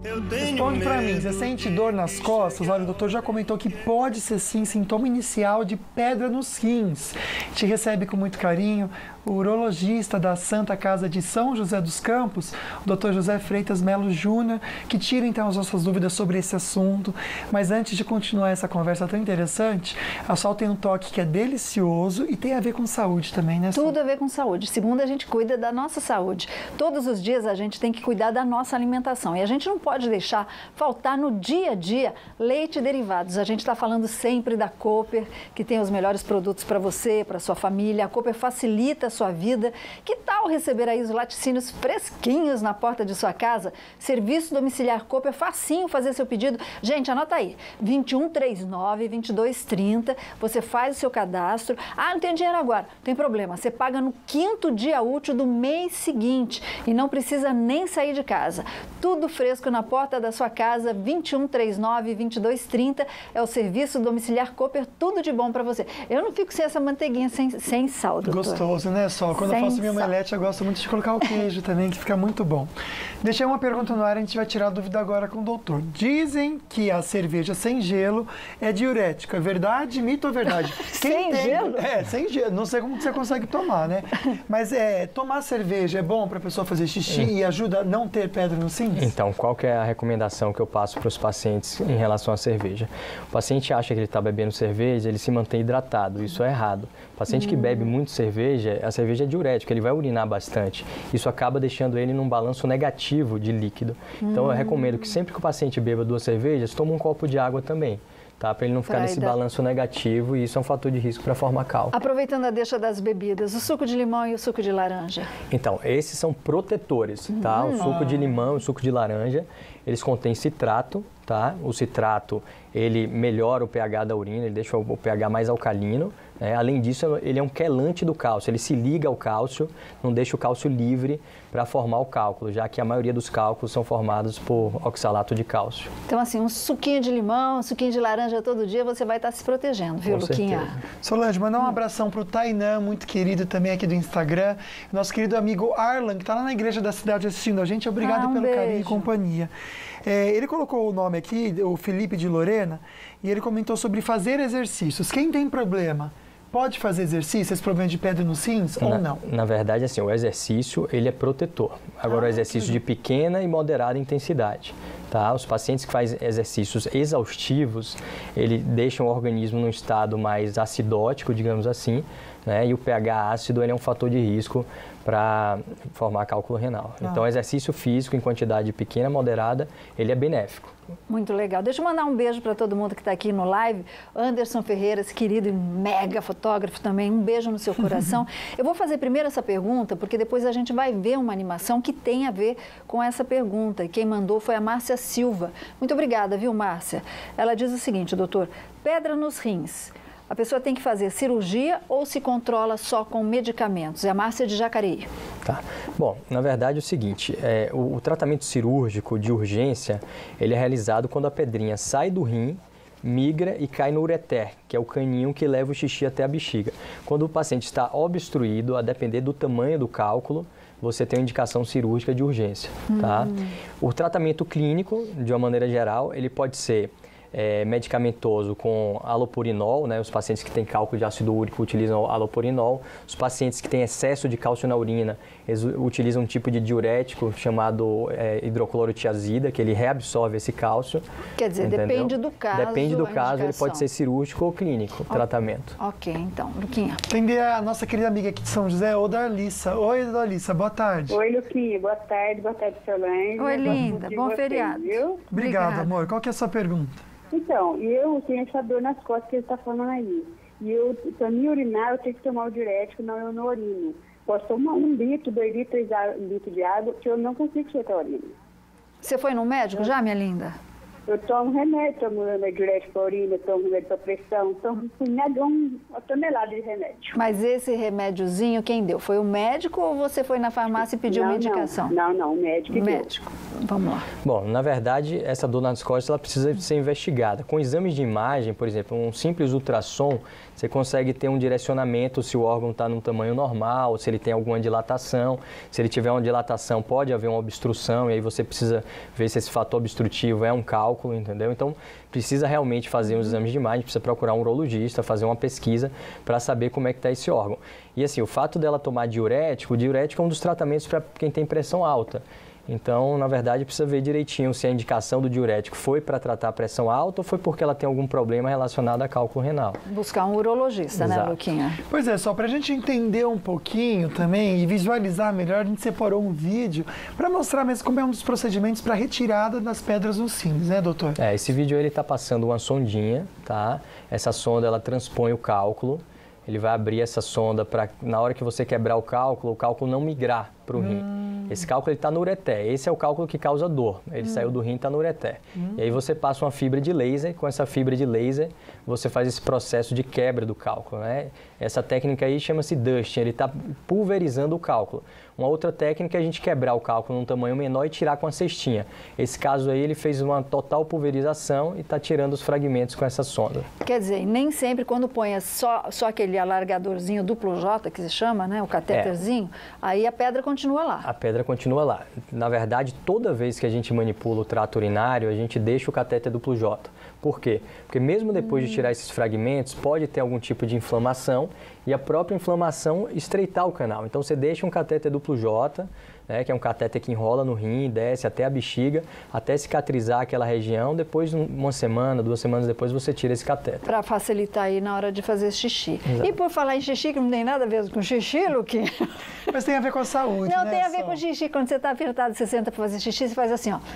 Responde pra mim, você sente dor nas costas? Olha, o doutor já comentou que pode ser sim sintoma inicial de pedra nos rins. Te recebe com muito carinho o urologista da Santa Casa de São José dos Campos, o doutor José Freitas Melo Júnior, que tira então as nossas dúvidas sobre esse assunto. Mas antes de continuar essa conversa tão interessante, a Sol tem um toque que é delicioso e tem a ver com saúde também, né, Sol? Tudo a ver com saúde. Segundo, a gente cuida da nossa saúde. Todos os dias a gente tem que cuidar da nossa alimentação e a gente não pode deixar faltar no dia a dia leite e derivados. A gente está falando sempre da Cooper, que tem os melhores produtos para você, para sua família. A Cooper facilita a sua vida. Que tal receber aí os laticínios fresquinhos na porta de sua casa? Serviço domiciliar Cooper, facinho fazer seu pedido. Gente, anota aí, 2139-2230, você faz o seu cadastro. Ah, não tem dinheiro agora, não tem problema, você paga no 5º dia útil do mês seguinte e não precisa nem sair de casa. Tudo fresco na porta da sua casa, 2139-2230, é o serviço domiciliar Cooper, tudo de bom para você. Eu não fico sem essa manteiguinha sem sal, doutor. Gostoso, né, Sol? Quando eu faço minha omelete, eu gosto muito de colocar o queijo também, que fica muito bom. Deixei uma pergunta no ar, a gente vai tirar a dúvida agora com o doutor. Dizem que a cerveja sem gelo é diurética. É verdade? Mito ou verdade? Sem gelo? Sem gelo. Não sei como que você consegue tomar, né? Mas tomar cerveja é bom para a pessoa fazer xixi e ajuda a não ter pedra nos rins? Então, qual que é a recomendação que eu passo para os pacientes em relação à cerveja? O paciente acha que ele está bebendo cerveja, ele se mantém hidratado. Isso é errado. O paciente que bebe muito cerveja, a cerveja é diurética, ele vai urinar bastante. Isso acaba deixando ele num balanço negativo de líquido. Então, eu recomendo que sempre que o paciente beba 2 cervejas, tome um copo de água também. Tá? Para ele não ficar nesse balanço negativo, e isso é um fator de risco para formar cálculo. Aproveitando a deixa das bebidas, o suco de limão e o suco de laranja? Então, esses são protetores, tá? O suco de limão e o suco de laranja, eles contêm citrato, tá? O citrato, ele melhora o pH da urina, ele deixa o pH mais alcalino. Além disso, ele é um quelante do cálcio, ele se liga ao cálcio, não deixa o cálcio livre para formar o cálculo, já que a maioria dos cálculos são formados por oxalato de cálcio. Então, assim, um suquinho de limão, um suquinho de laranja todo dia, você vai estar se protegendo, viu, Luquinha? Solange, mandar um abração para o Tainan, muito querido também aqui do Instagram. Nosso querido amigo Arlan, que está lá na igreja da cidade assistindo a gente. Obrigado pelo carinho e companhia. Ele colocou o nome aqui, o Felipe de Lorena, e ele comentou sobre fazer exercícios. Quem tem problema pode fazer exercício, esse problema de pedra nos rins ou não? Na verdade, assim, o exercício, ele é protetor. Agora, o exercício de pequena e moderada intensidade. Tá? Os pacientes que fazem exercícios exaustivos, ele deixam o organismo num estado mais acidótico, digamos assim, né? E o pH ácido, ele é um fator de risco para formar cálculo renal. Então, exercício físico em quantidade pequena, moderada, ele é benéfico. Muito legal. Deixa eu mandar um beijo para todo mundo que está aqui no live. Anderson Ferreira, esse querido e mega fotógrafo também, um beijo no seu coração. Eu vou fazer primeiro essa pergunta, porque depois a gente vai ver uma animação que tem a ver com essa pergunta. E quem mandou foi a Márcia Silva. Muito obrigada, viu, Márcia? Ela diz o seguinte, doutor, pedra nos rins. A pessoa tem que fazer cirurgia ou se controla só com medicamentos? É a Márcia de Jacareí. Tá. Bom, na verdade é o seguinte, o tratamento cirúrgico de urgência, ele é realizado quando a pedrinha sai do rim, migra e cai no ureter, que é o caninho que leva o xixi até a bexiga. Quando o paciente está obstruído, a depender do tamanho do cálculo, você tem uma indicação cirúrgica de urgência. Tá? O tratamento clínico, de uma maneira geral, ele pode ser medicamentoso com alopurinol, né? Os pacientes que têm cálculo de ácido úrico utilizam alopurinol. Os pacientes que têm excesso de cálcio na urina, eles utilizam um tipo de diurético chamado hidroclorotiazida, que ele reabsorve esse cálcio. Quer dizer, entendeu? Depende do caso. Depende do caso, ele pode ser cirúrgico ou clínico, tratamento. Ok, então, Luquinha. Atender a nossa querida amiga aqui de São José, o Darlissa. Oi, Darlissa, boa tarde. Oi, Luquinha, boa tarde, Solange. Oi, linda, bom feriado. Viu? Obrigado, amor. Qual que é a sua pergunta? Então, eu tenho essa dor nas costas que ele está falando aí. E para me urinar, eu tenho que tomar o diurético, não eu não urino. Posso tomar 1 litro, 2 litros de água, que eu não consigo tirar a urina. Você foi no médico já, minha linda? Eu tomo remédio, tomo remédio direto para urina, tomo remédio para pressão, tomo uma tonelada de remédio. Mas esse remédiozinho, quem deu? Foi o médico ou você foi na farmácia e pediu uma indicação? Não, o médico. Médico. Vamos lá. Bom, na verdade, essa dor nas costas ela precisa ser investigada. Com exames de imagem, por exemplo, um simples ultrassom, você consegue ter um direcionamento se o órgão está num tamanho normal, se ele tem alguma dilatação. Se ele tiver uma dilatação, pode haver uma obstrução, e aí você precisa ver se esse fator obstrutivo é um cálculo, entendeu? Então, precisa realmente fazer uns exames de imagem, precisa procurar um urologista, fazer uma pesquisa para saber como é que está esse órgão. E assim, o fato dela tomar diurético, o diurético é um dos tratamentos para quem tem pressão alta. Então, na verdade, precisa ver direitinho se a indicação do diurético foi para tratar a pressão alta ou foi porque ela tem algum problema relacionado a cálculo renal. Buscar um urologista, Exato. Né, Luquinha? Pois é, só para a gente entender um pouquinho também e visualizar melhor, a gente separou um vídeo para mostrar mesmo como é um dos procedimentos para retirada das pedras nos rins, né, doutor? Esse vídeo ele está passando uma sondinha, tá? Essa sonda, ela transpõe o cálculo. Ele vai abrir essa sonda para, na hora que você quebrar o cálculo não migrar para o rim. Esse cálculo está no ureter. Esse é o cálculo que causa dor. Ele saiu do rim e está no ureter. E aí você passa uma fibra de laser. Com essa fibra de laser, você faz esse processo de quebra do cálculo, né? Essa técnica aí chama-se dusting. Ele está pulverizando o cálculo. Uma outra técnica é a gente quebrar o cálculo num tamanho menor e tirar com a cestinha. Esse caso aí, ele fez uma total pulverização e está tirando os fragmentos com essa sonda. Quer dizer, nem sempre quando põe só aquele alargadorzinho duplo J, que se chama, né, o catéterzinho, aí a pedra continua lá. A pedra continua lá. Na verdade, toda vez que a gente manipula o trato urinário, a gente deixa o catéter duplo J. Por quê? Porque mesmo depois de tirar esses fragmentos, pode ter algum tipo de inflamação e a própria inflamação estreitar o canal. Então, você deixa um catéter duplo J, né, que é um catéter que enrola no rim, desce até a bexiga, até cicatrizar aquela região. Depois, uma semana, 2 semanas depois, você tira esse catéter. Para facilitar aí na hora de fazer xixi. Exato. E por falar em xixi, que não tem nada a ver com xixi, Luquinha. Mas tem a ver com a saúde, Não, né? tem a ver com xixi. Quando você está apertado, você senta para fazer xixi, você faz assim, ó.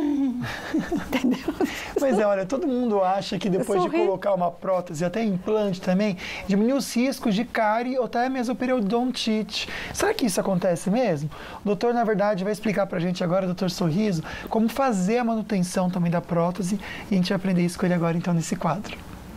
Entendeu? Mas olha, todo mundo acha que depois de colocar uma prótese, até implante também, diminui os riscos de cárie ou até mesmo periodontite. Será que isso acontece mesmo? O doutor, na verdade, vai explicar pra gente agora, doutor Sorriso, como fazer a manutenção também da prótese, e a gente vai aprender isso com ele agora, então, nesse quadro.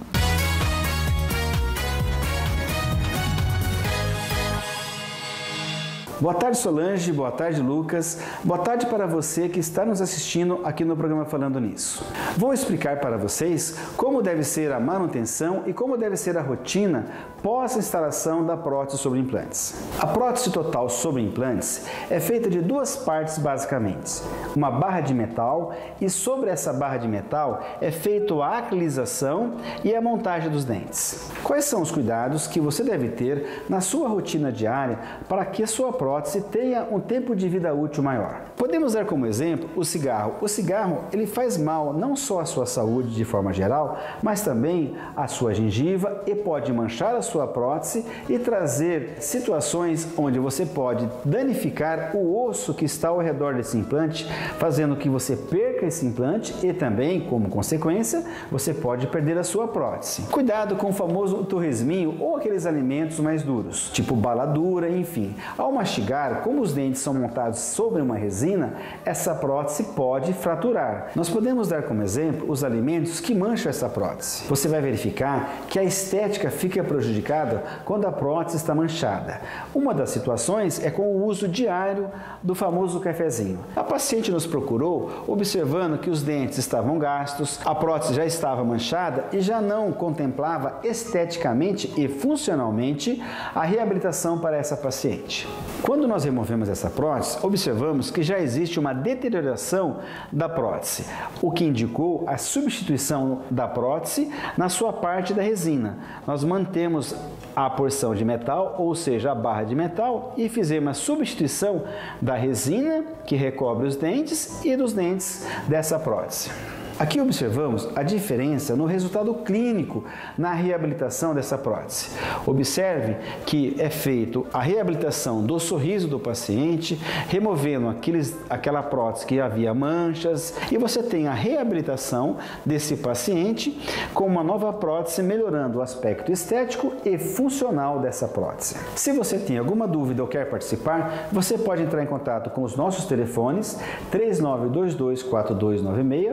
Boa tarde, Solange. Boa tarde, Lucas. Boa tarde para você que está nos assistindo aqui no programa Falando Nisso. Vou explicar para vocês como deve ser a manutenção e como deve ser a rotina pós-instalação da prótese sobre implantes. A prótese total sobre implantes é feita de 2 partes basicamente, uma barra de metal, e sobre essa barra de metal é feita a acrilização e a montagem dos dentes. Quais são os cuidados que você deve ter na sua rotina diária para que a sua prótese tenha um tempo de vida útil maior? Podemos dar como exemplo o cigarro. O cigarro, ele faz mal não só à sua saúde de forma geral, mas também à sua gengiva, e pode manchar a sua prótese e trazer situações onde você pode danificar o osso que está ao redor desse implante, fazendo que você perca esse implante e também, como consequência, você pode perder a sua prótese. Cuidado com o famoso torresminho ou aqueles alimentos mais duros, tipo bala dura, enfim. Ao mastigar, como os dentes são montados sobre uma resina, essa prótese pode fraturar. Nós podemos dar como exemplo os alimentos que mancham essa prótese. Você vai verificar que a estética fica prejudicada quando a prótese está manchada. Uma das situações é com o uso diário do famoso cafezinho. A paciente nos procurou observando que os dentes estavam gastos, a prótese já estava manchada e já não contemplava esteticamente e funcionalmente a reabilitação para essa paciente. Quando nós removemos essa prótese, observamos que já existe uma deterioração da prótese, o que indicou a substituição da prótese na sua parte da resina. Nós mantemos a porção de metal, ou seja, a barra de metal, e fizemos a substituição da resina que recobre os dentes e dos dentes dessa prótese. Aqui observamos a diferença no resultado clínico na reabilitação dessa prótese. Observe que é feito a reabilitação do sorriso do paciente, removendo aquela prótese que havia manchas, e você tem a reabilitação desse paciente com uma nova prótese, melhorando o aspecto estético e funcional dessa prótese. Se você tem alguma dúvida ou quer participar, você pode entrar em contato com os nossos telefones 3922-4296 ou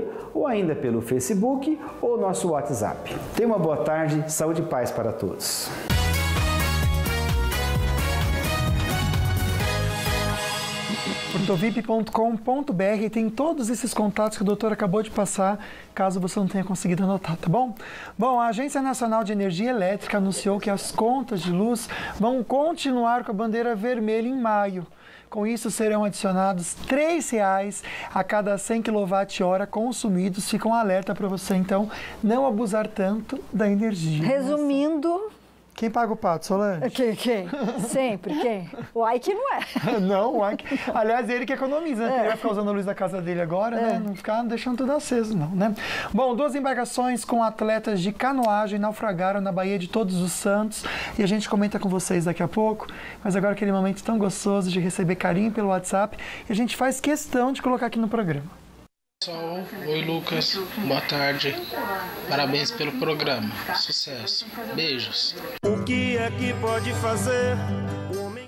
ainda pelo Facebook ou nosso WhatsApp. Tenha uma boa tarde, saúde e paz para todos. ortovip.com.br tem todos esses contatos que o doutor acabou de passar, caso você não tenha conseguido anotar, tá bom? Bom, a Agência Nacional de Energia Elétrica anunciou que as contas de luz vão continuar com a bandeira vermelha em maio. Com isso, serão adicionados R$ 3,00 a cada 100 kWh consumidos. Fica um alerta para você, então, não abusar tanto da energia. Resumindo... Quem paga o pato, Solange? Quem? Sempre, quem? O Ike não é. Não, o Ike... Aliás, ele que economiza, né? Ele vai ficar usando a luz da casa dele agora, né? Não ficar deixando tudo aceso, não, né? Bom, 2 embarcações com atletas de canoagem naufragaram na Baía de Todos os Santos e a gente comenta com vocês daqui a pouco, mas agora aquele momento tão gostoso de receber carinho pelo WhatsApp e a gente faz questão de colocar aqui no programa. Pessoal, oi Lucas, boa tarde, parabéns pelo programa, sucesso, beijos. O que é que pode fazer